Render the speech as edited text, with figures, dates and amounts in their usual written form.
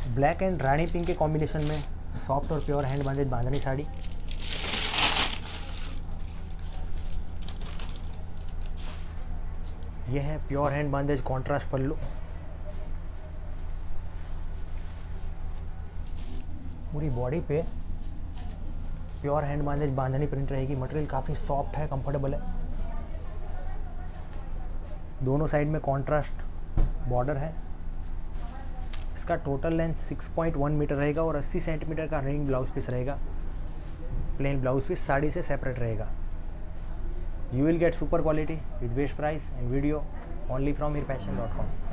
Black and rani pink के combination में soft और प्योर हैंड बांधेज बांधनी साड़ी। ये है pure hand bandhej contrast pallu. पूरी बॉडी पे pure hand bandhej bandhani print रहेगी। मटेरियल काफ़ी सॉफ्ट है, कंफर्टेबल है। दोनों साइड में कॉन्ट्रास्ट बॉर्डर है। इसका टोटल लेंथ 6.1 मीटर रहेगा और 80 सेंटीमीटर का रनिंग ब्लाउज पीस रहेगा। प्लेन ब्लाउज पीस साड़ी से सेपरेट रहेगा। You will get super quality with best price and video only from मीरपैशन.com।